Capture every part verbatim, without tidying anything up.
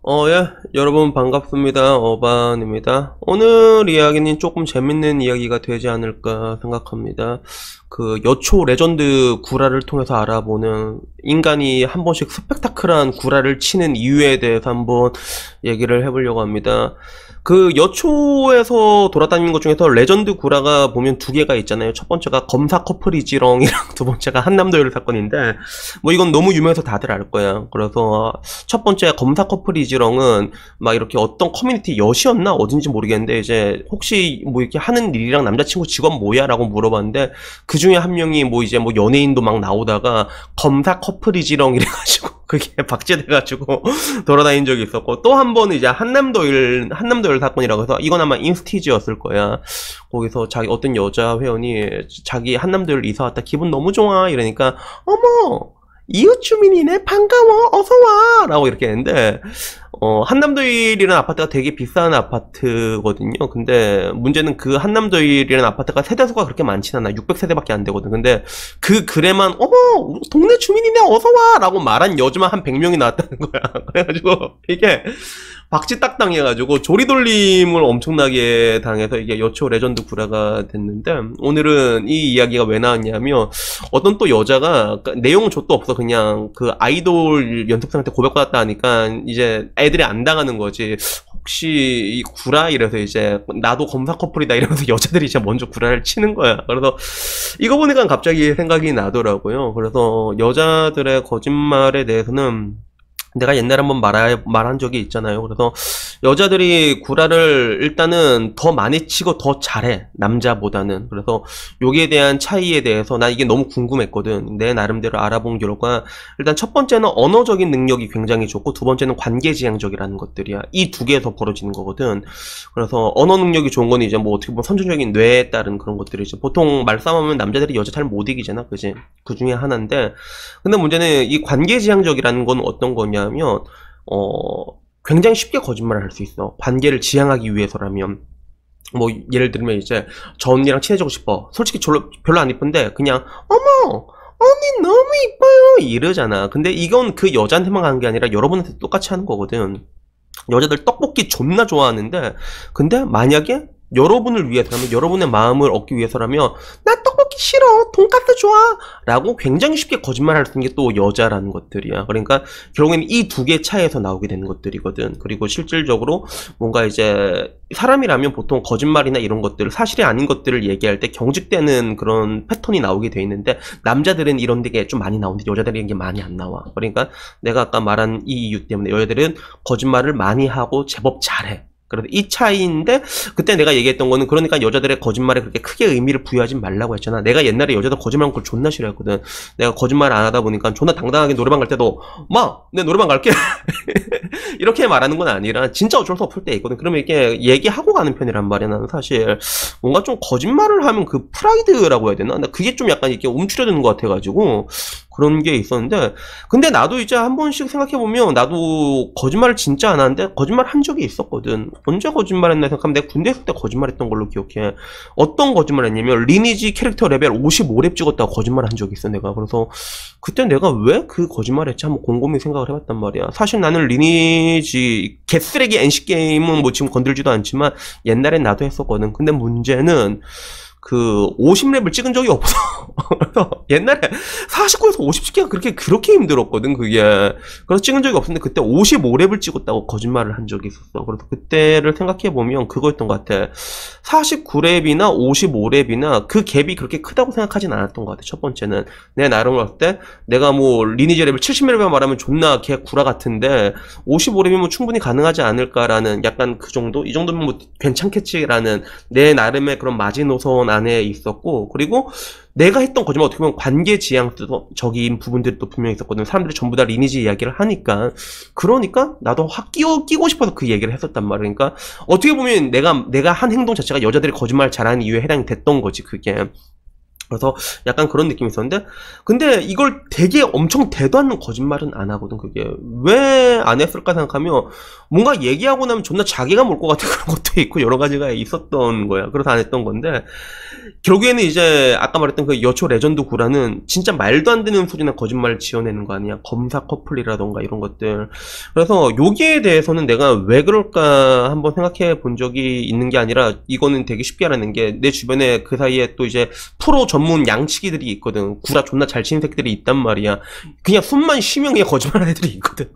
어, 예, 여러분 반갑습니다. 어반입니다. 오늘 이야기는 조금 재밌는 이야기가 되지 않을까 생각합니다. 그 여초 레전드 구라를 통해서 알아보는 인간이 한 번씩 스펙타클한 구라를 치는 이유에 대해서 한번 얘기를 해보려고 합니다. 그 여초에서 돌아다니는 것 중에서 레전드 구라가 보면 두 개가 있잖아요. 첫 번째가 검사 커플이지렁이랑 두 번째가 한남도요리 사건인데 뭐 이건 너무 유명해서 다들 알 거야. 그래서 첫 번째 검사 커플이지렁은 막 이렇게 어떤 커뮤니티 여시였나 어딘지 모르겠는데 이제 혹시 뭐 이렇게 하는 일이랑 남자친구 직업 뭐야? 라고 물어봤는데 그 중에 한 명이 뭐 이제 뭐 연예인도 막 나오다가 검사 커플이지렁 이래가지고 그게 박제돼가지고 돌아다닌 적이 있었고, 또 한 번은 이제 한남도일 한남도일 사건이라고 해서 이건 아마 인스티지였을 거야. 거기서 자기 어떤 여자 회원이 자기 한남도일 이사 왔다 기분 너무 좋아 이러니까 어머 이웃 주민이네 반가워 어서와 라고 이렇게 했는데, 어, 한남도일이라는 아파트가 되게 비싼 아파트거든요. 근데 문제는 그 한남도일이라는 아파트가 세대수가 그렇게 많진 않아. 육백 세대밖에 안 되거든. 근데 그 글에만 어머 동네 주민이네 어서와 라고 말한 여주만 한 백 명이 나왔다는 거야. 그래가지고 이게 박쥐 딱 당해가지고 조리돌림을 엄청나게 당해서 이게 여초 레전드 구라가 됐는데, 오늘은 이 이야기가 왜 나왔냐면 어떤 또 여자가 내용은 좆도 없어. 그냥 그 아이돌 연습생한테 고백받았다 하니까 이제 애들이 안 당하는 거지. 혹시 이 구라 이래서 이제 나도 검사 커플이다 이러면서 여자들이 이제 먼저 구라를 치는 거야. 그래서 이거 보니까 갑자기 생각이 나더라고요. 그래서 여자들의 거짓말에 대해서는 내가 옛날에 한번 말하, 말한 적이 있잖아요. 그래서 여자들이 구라를 일단은 더 많이 치고 더 잘해, 남자보다는. 그래서 여기에 대한 차이에 대해서 난 이게 너무 궁금했거든. 내 나름대로 알아본 결과 일단 첫 번째는 언어적인 능력이 굉장히 좋고, 두 번째는 관계지향적이라는 것들이야. 이 두 개에서 벌어지는 거거든. 그래서 언어 능력이 좋은 건 이제 뭐 어떻게 보면 선천적인 뇌에 따른 그런 것들이지. 보통 말싸움하면 남자들이 여자 잘 못 이기잖아, 그지? 그 중에 하나인데, 근데 문제는 이 관계지향적이라는 건 어떤 거냐 하면 어 굉장히 쉽게 거짓말을 할 수 있어. 관계를 지향하기 위해서라면. 뭐 예를 들면 이제 저 언니랑 친해지고 싶어. 솔직히 별로, 별로 안 이쁜데 그냥 어머 언니 너무 이뻐요 이러잖아. 근데 이건 그 여자한테만 하는 게 아니라 여러분한테 똑같이 하는 거거든. 여자들 떡볶이 존나 좋아하는데, 근데 만약에 여러분을 위해서라면, 여러분의 마음을 얻기 위해서라면 나 떡볶이 싫어 돈까스 좋아 라고 굉장히 쉽게 거짓말할 수 있는 게 또 여자라는 것들이야. 그러니까 결국에는 이 두 개 차이에서 나오게 되는 것들이거든. 그리고 실질적으로 뭔가 이제 사람이라면 보통 거짓말이나 이런 것들, 사실이 아닌 것들을 얘기할 때 경직되는 그런 패턴이 나오게 돼 있는데, 남자들은 이런 게 좀 많이 나오는데 여자들은 이게 많이 안 나와. 그러니까 내가 아까 말한 이 이유 때문에 여자들은 거짓말을 많이 하고 제법 잘해. 그래서 이 차이인데, 그때 내가 얘기했던 거는 그러니까 여자들의 거짓말에 그렇게 크게 의미를 부여하지 말라고 했잖아. 내가 옛날에 여자들 거짓말하는 걸 존나 싫어했거든. 내가 거짓말 안 하다 보니까 존나 당당하게 노래방 갈 때도 마! 내 노래방 갈게! 이렇게 말하는 건 아니라 진짜 어쩔 수 없을 때 있거든. 그러면 이렇게 얘기하고 가는 편이란 말이야. 나는 사실 뭔가 좀 거짓말을 하면 그 프라이드라고 해야 되나? 나 그게 좀 약간 이렇게 움츠려드는 것 같아가지고 그런 게 있었는데, 근데 나도 이제 한 번씩 생각해보면 나도 거짓말을 진짜 안 하는데 거짓말 한 적이 있었거든. 언제 거짓말 했나 생각하면 내가 군대 있을 때 거짓말 했던 걸로 기억해. 어떤 거짓말 했냐면 리니지 캐릭터 레벨 오십오 렙 찍었다고 거짓말 한 적이 있어, 내가. 그래서 그때 내가 왜 그 거짓말 했지 한번 곰곰이 생각을 해봤단 말이야. 사실 나는 리니지 개쓰레기 엔씨 게임은 뭐 지금 건들지도 않지만 옛날엔 나도 했었거든. 근데 문제는 그 오십 렙을 찍은 적이 없어. 그래서 옛날에 사십구에서 오십 찍기가 그렇게 그렇게 힘들었거든, 그게. 그래서 찍은 적이 없었는데 그때 오십오 렙을 찍었다고 거짓말을 한 적이 있었어. 그래서 그때를 생각해보면 그거였던 것 같아. 사십구 렙이나 오십오 렙이나 그 갭이 그렇게 크다고 생각하진 않았던 것 같아. 첫 번째는 내 나름으로 할 때 내가 뭐 리니지 레벨 칠십 렙을 말하면 존나 개 구라 같은데 오십오 렙이면 충분히 가능하지 않을까라는 약간 그 정도? 이 정도면 뭐 괜찮겠지라는 내 나름의 그런 마지노선 안에 있었고, 그리고 내가 했던 거짓말 어떻게 보면 관계지향적인 부분들이 또 분명히 있었거든. 사람들이 전부 다 리니지 이야기를 하니까. 그러니까 나도 확 끼워, 끼고 싶어서 그 얘기를 했었단 말이야. 그러니까 어떻게 보면 내가 내가 한 행동 자체가 여자들이 거짓말 잘하는 이유에 해당이 됐던 거지, 그게. 그래서 약간 그런 느낌이 있었는데, 근데 이걸 되게 엄청 대도 않는 거짓말은 안 하거든. 그게 왜 안 했을까 생각하면, 뭔가 얘기하고 나면 존나 자기가 몰 것 같은 그런 것도 있고 여러 가지가 있었던 거야. 그래서 안 했던 건데, 결국에는 이제 아까 말했던 그 여초 레전드 구라는 진짜 말도 안 되는 소리나 거짓말을 지어내는 거 아니야. 검사 커플이라던가 이런 것들. 그래서 여기에 대해서는 내가 왜 그럴까 한번 생각해 본 적이 있는 게 아니라, 이거는 되게 쉽게 알아낸 게, 내 주변에 그 사이에 또 이제 프로 전문 양치기들이 있거든. 구라 존나 잘 치는 새끼들이 있단 말이야. 그냥 숨만 쉬면 그냥 거짓말하는 애들이 있거든.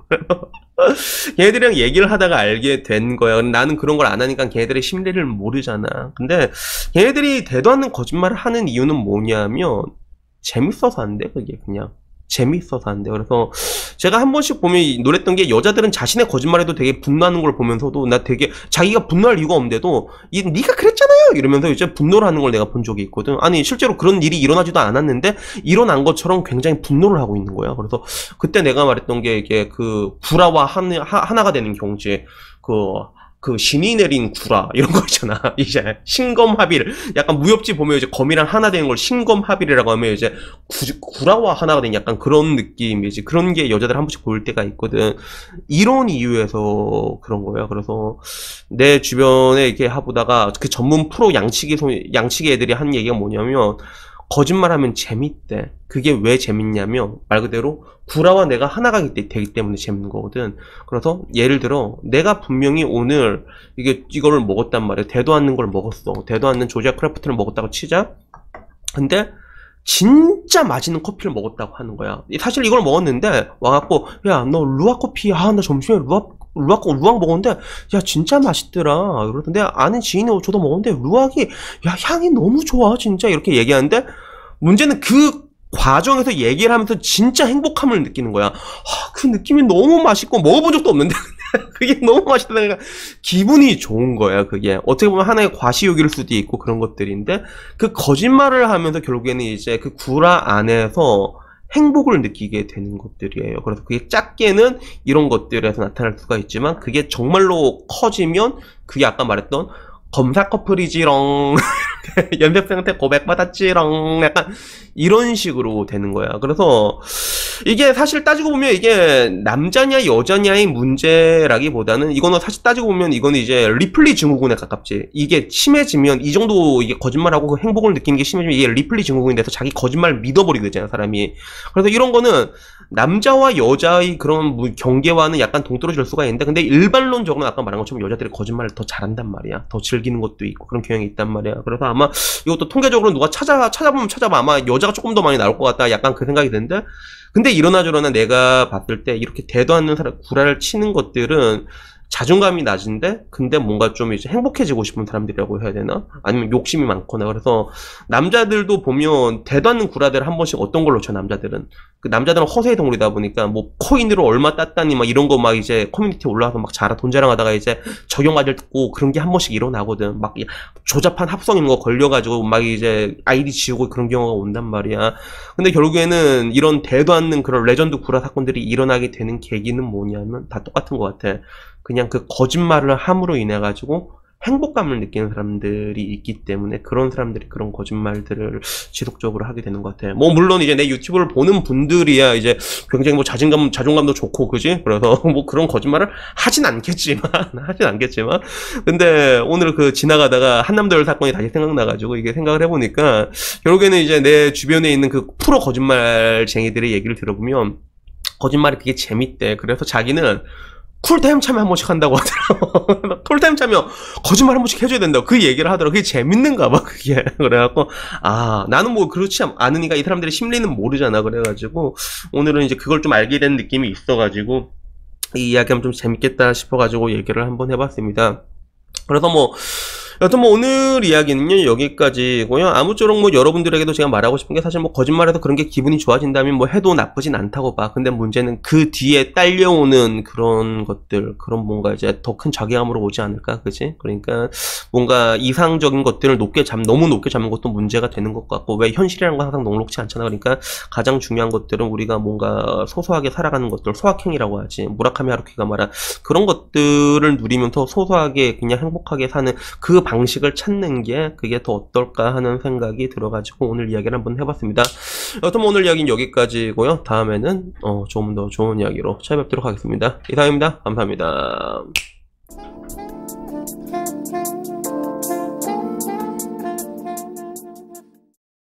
걔네들이랑 얘기를 하다가 알게 된 거야. 나는 그런 걸 안 하니까 걔네들의 심리를 모르잖아. 근데 걔네들이 대도 않는 거짓말을 하는 이유는 뭐냐면, 재밌어서 안 돼. 그게 그냥 재밌어서 안 돼. 그래서 제가 한 번씩 보면 노랬던 게, 여자들은 자신의 거짓말에도 되게 분노하는 걸 보면서도 나 되게 자기가 분노할 이유가 없는데도 이 네가 그랬잖아요 이러면서 이제 분노를 하는 걸 내가 본 적이 있거든. 아니 실제로 그런 일이 일어나지도 않았는데 일어난 것처럼 굉장히 분노를 하고 있는 거야. 그래서 그때 내가 말했던 게, 이게 그 구라와 하나, 하나가 되는 경지, 그 그 신이 내린 구라 이런 거 있잖아. 이제 신검합일, 약간 무협지 보면 이제 검이랑 하나 되는 걸 신검합일이라고 하면 이제 구, 구라와 하나가 된 약간 그런 느낌이지. 그런 게 여자들 한 번씩 보일 때가 있거든. 이런 이유에서 그런 거야. 그래서 내 주변에 이렇게 해보다가 그 전문 프로 양치기 소, 양치기 애들이 한 얘기가 뭐냐면, 거짓말하면 재밌대. 그게 왜 재밌냐면, 말 그대로 구라와 내가 하나가 되기 때문에 재밌는 거거든. 그래서 예를 들어 내가 분명히 오늘 이게 이거를 먹었단 말이야. 대도 않는 걸 먹었어. 대도 않는 조지아 크래프트를 먹었다고 치자. 근데 진짜 맛있는 커피를 먹었다고 하는 거야. 사실 이걸 먹었는데 와갖고, 야 너 루아 커피, 아 나 점심에 루아 루아 루악 먹었는데 야 진짜 맛있더라. 그러던데 아는 지인이 저도 먹었는데 루악이 야 향이 너무 좋아 진짜, 이렇게 얘기하는데, 문제는 그 과정에서 얘기를 하면서 진짜 행복함을 느끼는 거야. 아, 그 느낌이 너무 맛있고 먹어본 적도 없는데 그게 너무 맛있다니까 기분이 좋은 거야. 그게 어떻게 보면 하나의 과시욕일 수도 있고 그런 것들인데, 그 거짓말을 하면서 결국에는 이제 그 구라 안에서 행복을 느끼게 되는 것들이에요. 그래서 그게 작게는 이런 것들에서 나타날 수가 있지만, 그게 정말로 커지면 그게 아까 말했던 검사 커플이지롱 연습생한테 고백받았지롱, 약간 이런 식으로 되는 거야. 그래서 이게 사실 따지고 보면 이게 남자냐 여자냐의 문제라기보다는, 이거는 사실 따지고 보면 이거는 이제 리플리 증후군에 가깝지. 이게 심해지면, 이 정도 이게 거짓말하고 그 행복을 느끼는 게 심해지면 이게 리플리 증후군이 돼서 자기 거짓말을 믿어버리게 되잖아, 사람이. 그래서 이런 거는 남자와 여자의 그런 경계와는 약간 동떨어질 수가 있는데, 근데 일반론적으로 아까 말한 것처럼 여자들이 거짓말을 더 잘한단 말이야. 더 즐기는 것도 있고 그런 경향이 있단 말이야. 그래서 아마 이것도 통계적으로 누가 찾아, 찾아보면 찾아봐 아마 여자가 조금 더 많이 나올 것 같다, 약간 그 생각이 드는데, 근데 이러나 저러나 내가 봤을 때 이렇게 대도 않는 사람, 구라를 치는 것들은 자존감이 낮은데 근데 뭔가 좀 이제 행복해지고 싶은 사람들이라고 해야 되나? 아니면 욕심이 많거나. 그래서 남자들도 보면 대도 않는 구라들 한 번씩 어떤 걸로 쳐, 남자들은. 그 남자들은 허세의 동물이다 보니까 뭐 코인으로 얼마 땄다니 막 이런 거 막 이제 커뮤니티에 올라와서 막 자라 돈 자랑하다가 이제 적용받고 그런 게 한 번씩 일어나거든. 막 조잡한 합성 있는 거 걸려가지고 막 이제 아이디 지우고 그런 경우가 온단 말이야. 근데 결국에는 이런 대도 않는 그런 레전드 구라 사건들이 일어나게 되는 계기는 뭐냐면 다 똑같은 것 같아. 그냥 그 거짓말을 함으로 인해 가지고 행복감을 느끼는 사람들이 있기 때문에 그런 사람들이 그런 거짓말들을 지속적으로 하게 되는 것 같아. 뭐 물론 이제 내 유튜브를 보는 분들이야 이제 굉장히 뭐 자신감, 자존감도 좋고 그지? 그래서 뭐 그런 거짓말을 하진 않겠지만 하진 않겠지만 근데 오늘 그 지나가다가 한남대열 사건이 다시 생각나가지고 이게 생각을 해보니까 결국에는 이제 내 주변에 있는 그 프로 거짓말쟁이들의 얘기를 들어보면 거짓말이 되게 재밌대. 그래서 자기는 쿨타임 참여 한 번씩 한다고 하더라고. 쿨타임 참여 거짓말 한 번씩 해줘야 된다고 그 얘기를 하더라고. 그게 재밌는가 봐 그게. 그래갖고 아 나는 뭐 그렇지 않으니까 이 사람들의 심리는 모르잖아. 그래가지고 오늘은 이제 그걸 좀 알게 된 느낌이 있어가지고 이 이야기하면 좀 재밌겠다 싶어가지고 얘기를 한번 해봤습니다. 그래서 뭐 여튼 뭐 오늘 이야기는요 여기까지고요. 아무쪼록 뭐 여러분들에게도 제가 말하고 싶은 게 사실 뭐 거짓말해서 그런 게 기분이 좋아진다면 뭐 해도 나쁘진 않다고 봐. 근데 문제는 그 뒤에 딸려오는 그런 것들, 그런 뭔가 이제 더 큰 자괴감으로 오지 않을까, 그지? 그러니까 뭔가 이상적인 것들을 높게 잡, 너무 높게 잡는 것도 문제가 되는 것 같고, 왜 현실이라는 건 항상 녹록치 않잖아. 그러니까 가장 중요한 것들은 우리가 뭔가 소소하게 살아가는 것들, 소확행이라고 하지. 무라카미 하루키가 말한 그런 것들을 누리면서 소소하게 그냥 행복하게 사는 그 방식을 찾는 게 그게 더 어떨까 하는 생각이 들어가지고 오늘 이야기를 한번 해봤습니다. 여튼 오늘 이야기는 여기까지고요. 다음에는 어, 좀 더 좋은 이야기로 찾아뵙도록 하겠습니다. 이상입니다. 감사합니다.